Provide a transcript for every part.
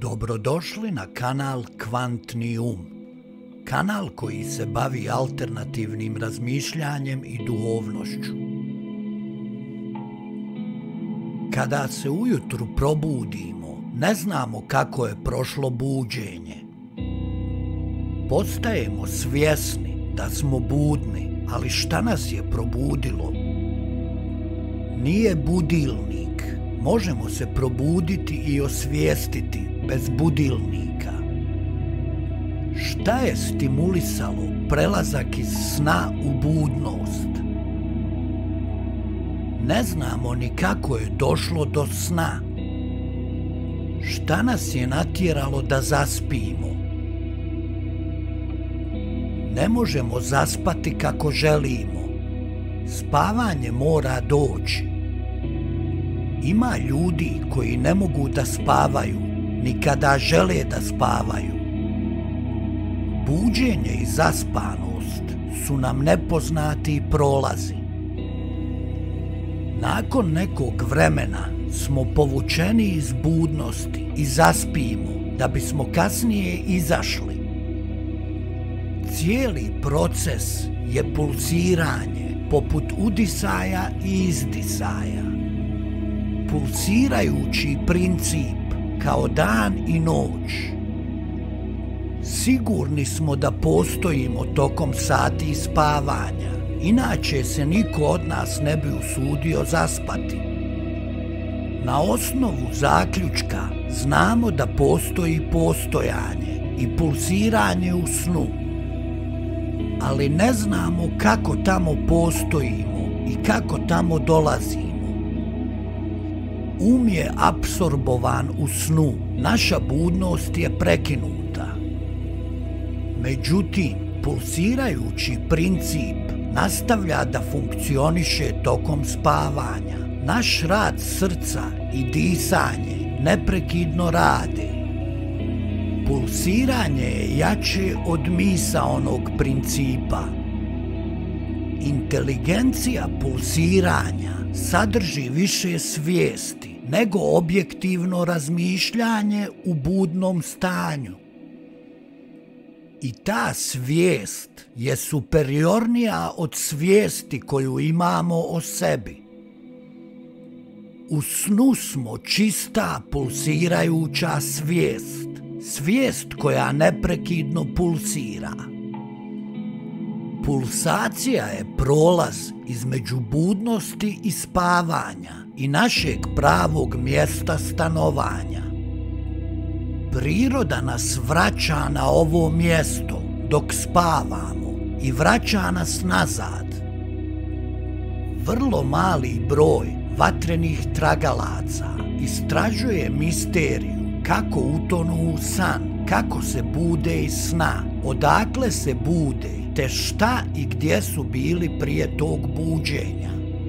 Dobrodošli na kanal Kvantni um, kanal koji se bavi alternativnim razmišljanjem i duhovnošću. Kada se ujutru probudimo, ne znamo kako je prošlo buđenje. Postajemo svjesni da smo budni, ali šta nas je probudilo? Nije budilnik, možemo se probuditi i osvijestiti bez budilnika. Šta je stimulisalo prelazak iz sna u budnost? Ne znamo ni kako je došlo do sna. Šta nas je natjeralo da zaspimo? Ne možemo zaspati kako želimo. Spavanje mora doći. Ima ljudi koji ne mogu da spavaju, ni kada žele da spavaju. Buđenje i zaspanost su nam nepoznati prolazi. Nakon nekog vremena smo povučeni iz budnosti i zaspimo da bismo kasnije izašli. Cijeli proces je pulsiranje poput udisaja i izdisaja. Pulsirajući princip kao dan i noć. Sigurni smo da postojimo tokom sati spavanja, inače se niko od nas ne bi usudio zaspati. Na osnovu zaključka znamo da postoji postojanje i pulsiranje u snu, ali ne znamo kako tamo postojimo i kako tamo dolazimo. Um je apsorbovan u snu, naša budnost je prekinuta. Međutim, pulsirajući princip nastavlja da funkcioniše tokom spavanja. Naš rad srca i disanje neprekidno rade. Pulsiranje je jače od misaonog principa. Inteligencija pulsiranja sadrži više svijesti nego objektivno razmišljanje u budnom stanju. I ta svijest je superiornija od svijesti koju imamo o sebi. U snu smo čista pulsirajuća svijest, svijest koja neprekidno pulsira. Pulsacija je prolaz između budnosti i spavanja i našeg pravog mjesta stanovanja. Priroda nas vraća na ovo mjesto dok spavamo i vraća nas nazad. Vrlo mali broj vatrenih tragalaca istražuje misteriju kako utonu u san, kako se bude iz sna, odakle se bude, te šta i gdje su bili prije tog buđenja.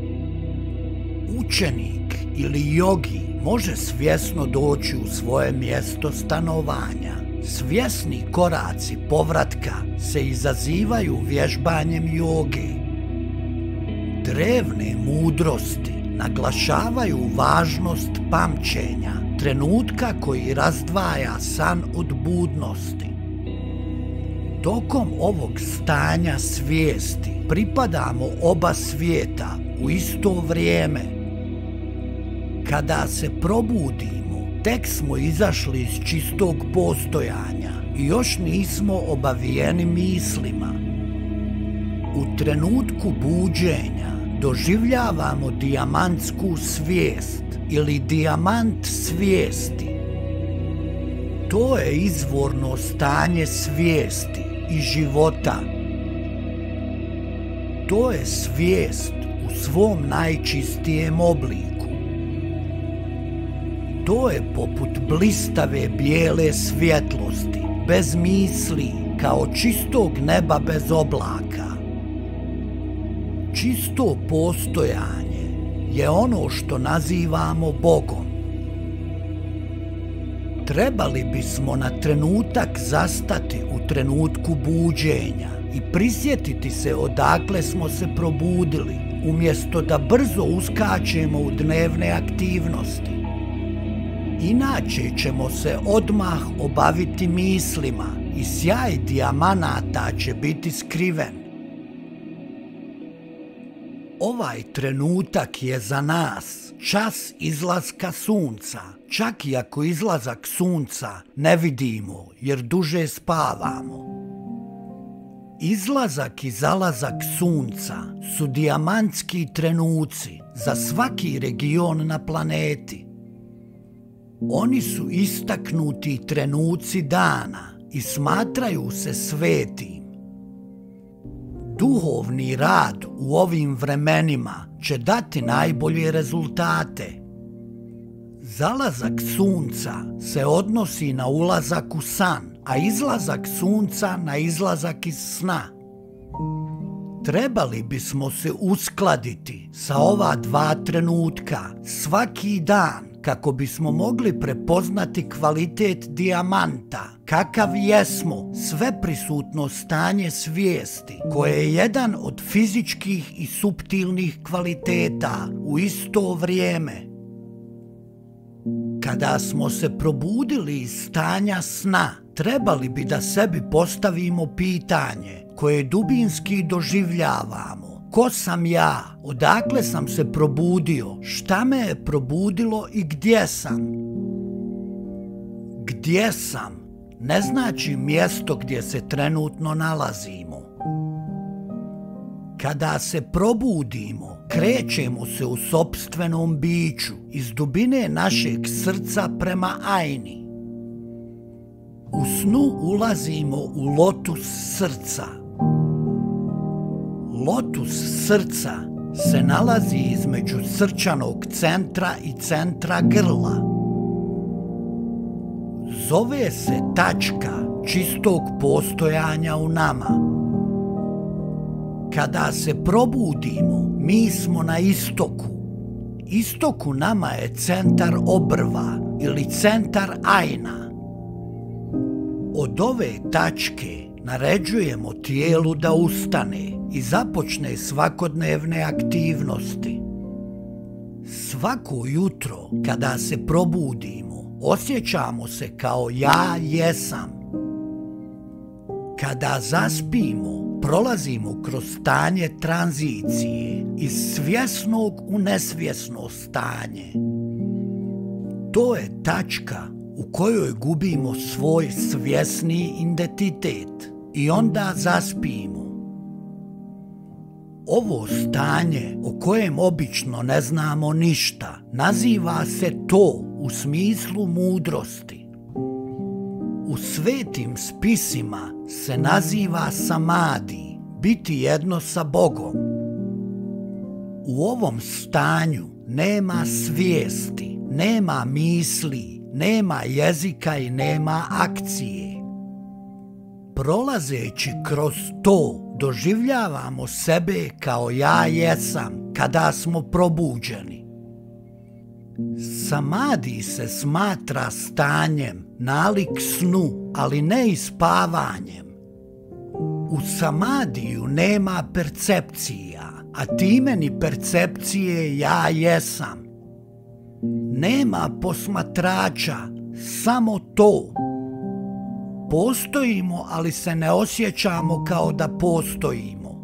Učenik ili jogi može svjesno doći u svoje mjesto stanovanja. Svjesni koraci povratka se izazivaju vježbanjem joge. Drevne mudrosti naglašavaju važnost pamćenja, trenutka koji razdvaja san od budnosti. Tokom ovog stanja svijesti pripadamo oba svijeta u isto vrijeme. Kada se probudimo, tek smo izašli iz čistog postojanja i još nismo obavijeni mislima. U trenutku buđenja doživljavamo dijamantsku svijest ili dijamant svijesti. To je izvorno stanje svijesti i života. To je svijest u svom najčistijem obliku. To je poput blistave bijele svjetlosti, bez misli, kao čistog neba bez oblaka. Čisto postojanje je ono što nazivamo Bogom. Trebali bismo na trenutak zastati u trenutku buđenja i prisjetiti se odakle smo se probudili, umjesto da brzo uskačemo u dnevne aktivnosti. Inače ćemo se odmah obaviti mislima i sjaj dijamanata će biti skriven. Ovaj trenutak je za nas čas izlaska sunca, čak i ako izlazak sunca ne vidimo jer duže spavamo. Izlazak i zalazak sunca su dijamantski trenuci za svaki region na planeti. Oni su istaknuti trenuci dana i smatraju se svetim. Duhovni rad u ovim vremenima će dati najbolje rezultate. Zalazak sunca se odnosi na ulazak u san, a izlazak sunca na izlazak iz sna. Trebali bismo se uskladiti sa ova dva trenutka svaki dan kako bismo mogli prepoznati kvalitet dijamanta, kakav jesmo, sveprisutno stanje svijesti, koje je jedan od fizičkih i suptilnih kvaliteta u isto vrijeme. Kada smo se probudili iz stanja sna, trebali bi da sebi postavimo pitanje koje dubinski doživljavamo. Ko sam ja? Odakle sam se probudio? Šta me je probudilo i gdje sam? Gdje sam ne znači mjesto gdje se trenutno nalazimo. Kada se probudimo, krećemo se u sopstvenom biću iz dubine našeg srca prema ajni. U snu ulazimo u lotus srca. Lotus srca se nalazi između srčanog centra i centra grla. Zove se tačka čistog postojanja u nama. Kada se probudimo, mi smo na istoku. Istok u nama je centar obrva ili centar ajna. Od ove tačke naređujemo tijelu da ustane i započne svakodnevne aktivnosti. Svako jutro kada se probudimo, osjećamo se kao ja jesam. Kada zaspimo, prolazimo kroz stanje tranzicije iz svjesnog u nesvjesno stanje. To je tačka u kojoj gubimo svoj svjesni identitet i onda zaspimo. Ovo stanje o kojem obično ne znamo ništa naziva se to u smislu mudrosti. U svetim spisima se naziva samadi, biti jedno sa Bogom. U ovom stanju nema svijesti, nema misli, nema jezika i nema akcije. Prolazeći kroz to, doživljavamo sebe kao ja jesam kada smo probuđeni. Samadi se smatra stanjem nalik snu, ali ne i spavanjem. U samadiju nema percepcija, a time ni percepcije ja jesam. Nema posmatrača, samo to. Postojimo, ali se ne osjećamo kao da postojimo.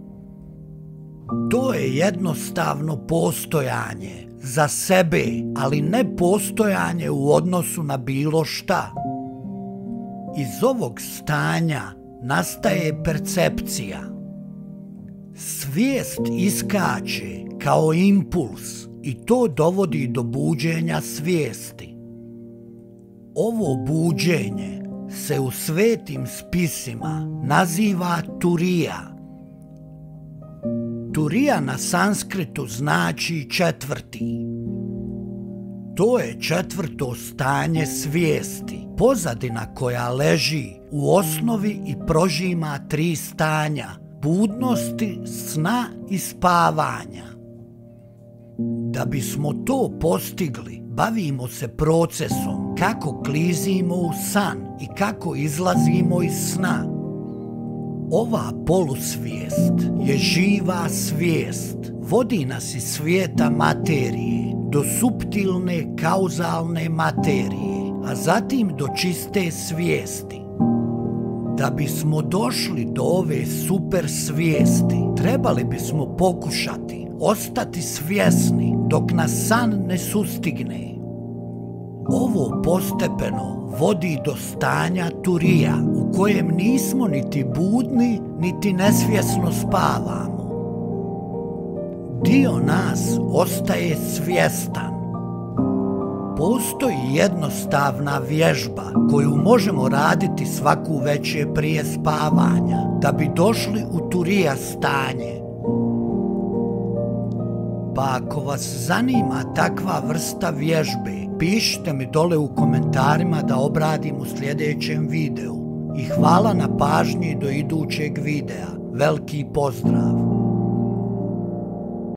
To je jednostavno postojanje za sebe, ali ne postojanje u odnosu na bilo šta. Iz ovog stanja nastaje percepcija. Svijest iskače kao impuls i to dovodi do buđenja svijesti. Ovo buđenje se u svetim spisima naziva turija. Turija na sanskritu znači četvrti. To je četvrto stanje svijesti, pozadina koja leži u osnovi i prožima tri stanja: budnosti, sna i spavanja. Da bismo to postigli, bavimo se procesom kako klizimo u san i kako izlazimo iz sna. Ova polusvijest je živa svijest. Vodi nas iz svijeta materije do suptilne kauzalne materije, a zatim do čiste svijesti. Da bismo došli do ove super svijesti, trebali bismo pokušati ostati svjesni dok nas san ne sustigne. Ovo postepeno vodi do stanja turija u kojem nismo niti budni, niti nesvjesno spavamo. Dio nas ostaje svjestan. Postoji jednostavna vježba koju možemo raditi svaku večer prije spavanja da bi došli u turija stanje. Pa ako vas zanima takva vrsta vježbe, pišite mi dole u komentarima da obradim u sljedećem videu. I hvala na pažnji do idućeg videa. Veliki pozdrav!